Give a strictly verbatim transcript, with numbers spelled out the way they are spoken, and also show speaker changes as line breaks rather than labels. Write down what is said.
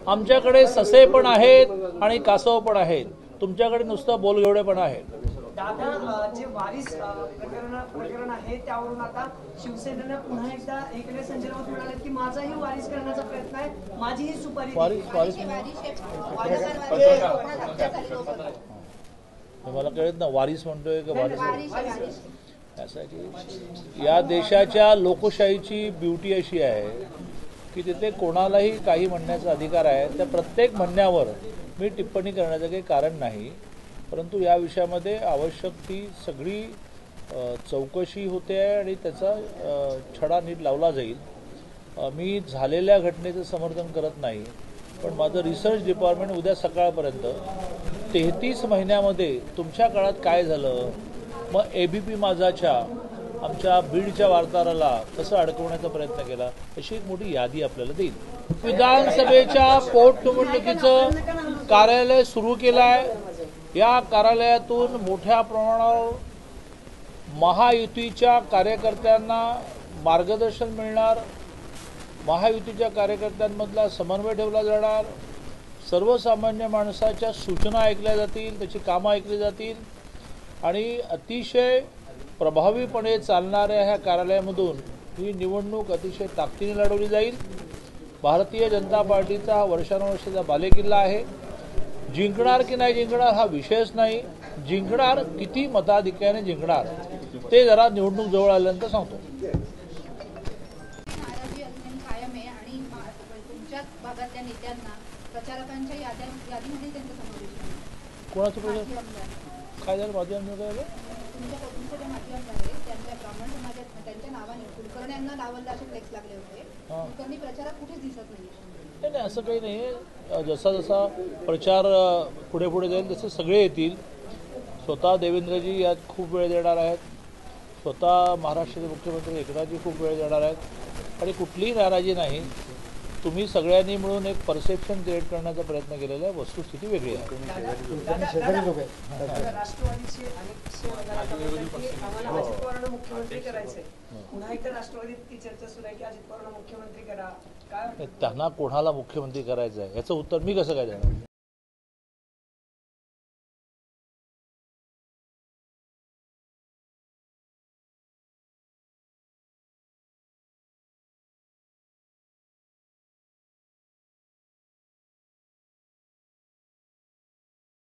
आमच्याकडे ससे पण आहेत आणि कासव पण आहेत, तुमच्याकडे नुसतं बोलघेवडे पण आहेत.
दादा, जे वारीस प्रकरण प्रकरण आहे त्यावरून आता शिवसेनेने पुन्हा एकदा एकनाथ संजय राऊत म्हणाले की माझाही वारीस करण्याचा प्रयत्न आहे, माझीही सुपारी
वारीस वारीस मला कळत ना वारीस म्हणतोय का वारीस. असं की या देशाच्या लोकशाहीची ब्युटी अशी आहे की तिथे कोणालाही काही म्हणण्याचा अधिकार आहे. त्या प्रत्येक म्हणण्यावर मी टिप्पणी करण्याचं काही कारण नाही, परंतु या विषयामध्ये आवश्यक ती सगळी चौकशी होते आहे आणि त्याचा छडा नीट लावला जाईल. मी झालेल्या घटनेचं समर्थन करत नाही, पण माझं रिसर्च डिपार्टमेंट उद्या सकाळपर्यंत तेहतीस महिन्यामध्ये तुमच्या काळात काय झालं, मग ए बी पी माझाच्या आमच्या बीडच्या वार्ताहराला कसं अडकवण्याचा प्रयत्न केला अशी एक मोठी यादी आपल्याला देईल. विधानसभेच्या पोटनिवडणुकीचं कार्यालय सुरू केलं आहे. या कार्यालयातून मोठ्या प्रमाणावर महायुतीच्या कार्यकर्त्यांना मार्गदर्शन मिळणार, महायुतीच्या कार्यकर्त्यांमधला समन्वय ठेवला जाणार, सर्वसामान्य माणसाच्या सूचना ऐकल्या जातील, त्याची कामं ऐकली जातील आणि अतिशय प्रभावीपणे चालणाऱ्या ह्या कार्यालयामधून ही निवडणूक अतिशय ताकदीने लढवली जाईल. भारतीय जनता पार्टीचा हा वर्षानुवर्षाचा बालेकिल्ला आहे. जिंकणार की नाही जिंकणार हा विषयच नाही, जिंकणार किती मताधिक्याने जिंकणार ते जरा निवडणूक जवळ आल्यानंतर सांगतो.
भागातल्या नेत्यांना प्रचारकांच्या यादीमध्ये त्यांचा समावेश आहे.
कोणाचं प्रचार काय झालं? माध्यम काय झालं?
तुमच्या तुमचे जे माध्यम आहे त्यांच्या ब्राह्मण समाजात त्यांच्या नावाने कुलकर्णी यांना डावलला असे फ्लेक्स लागले होते. कुलकर्णी प्रचारात कुठेच दिसत नाही.
नाही नाही असं काही नाही. जसा जसा प्रचार पुढे पुढे जाईल तसे सगळे येतील. स्वतः देवेंद्रजी यात खूप वेळ देणार आहेत, स्वतः महाराष्ट्राचे मुख्यमंत्री एकनाथजी खूप वेळ देणार आहेत आणि कुठलीही नाराजी नाही. तुम्ही सगळ्यांनी मिळून एक परसेप्शन क्रिएट करण्याचा प्रयत्न केलेला आहे. वस्तुस्थिती वेगळी आहे. त्यांना कोणाला मुख्यमंत्री करायचं आहे याचं उत्तर मी कसं काय देणार?